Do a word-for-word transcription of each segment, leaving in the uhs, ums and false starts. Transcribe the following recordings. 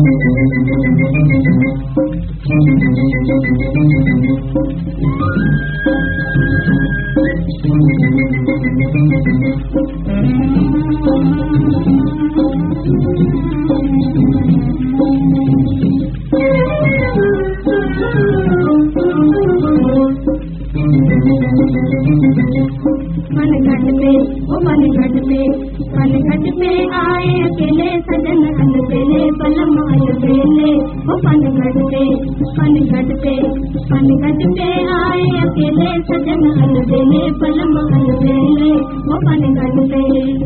पनघट पे ओ पनघट पे पनघट पे आए अकेले सजन अलबेले पलम अलबेले ओ पनघट पे पनघट पे पनघट पे आए अकेले सजन अलबेले पलम अलबेले ओ पनघट पे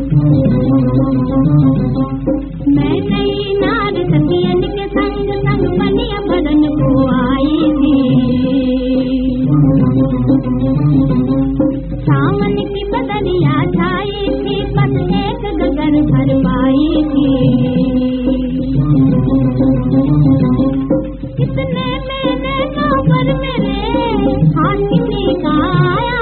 मैं नई नार सखियन के संग संग बनिया बदन को आई थी सावन की बदलिया छाई थी बस एक गगन भरवाई थी कितने मैंने नौकर मेरे हाकिमी का आया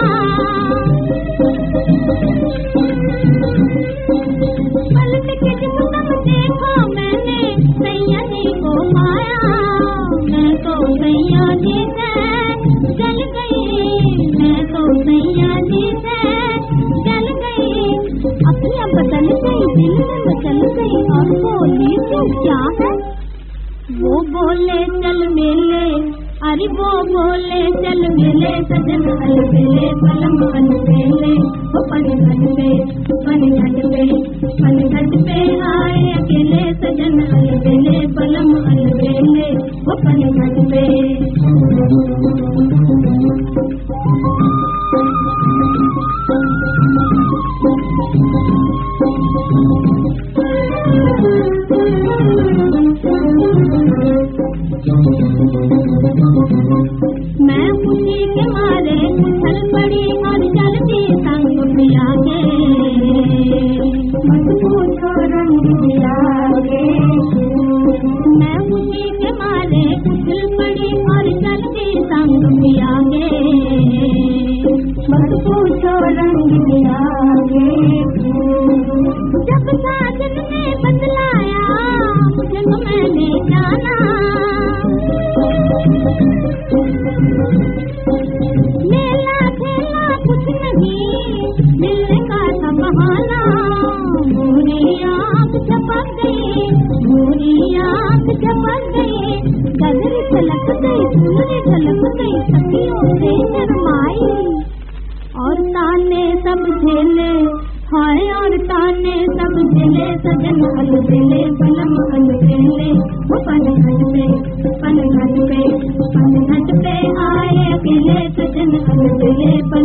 पलट के जब तक देखा मैंने सैयदी को पाया मैं तो सैयदी से चल गई मैं तो सैयदी से चल गई अखियां बदल गई दिल में मचल गई और बोली तू क्या है वो बोले चल मेले अरे वो बोले चल मेले सजन अलबेले पलम अलबेले वो पनघट पे पनघट पे पनघट पे आए अकेले सजन अलबेले पलम अलबेले वो पनघट पे मैं खुशी के मारे उछल पड़ी और चलती संग पिया के मत पूछो रंग पिया के मैं खुशी के मारे उछल पड़ी और चलती संग पिया के मत पूछो रंग पिया के जब साजन ने बतलाया जब मैंने जाना मेला खेला कुछ नहीं मिलने का था बहाना भूरी आँख झपक गई भूरी आँख झपक गई गगरी छलक गई सूर्य ढलक गई सखियों से शर्माई और ताने सब झेले हाय और ताने सब झेले सजन अलबेले पलम अलबेले वो पनघट पे पनघट पे पनघट पे आए अकेले सजन अलबेले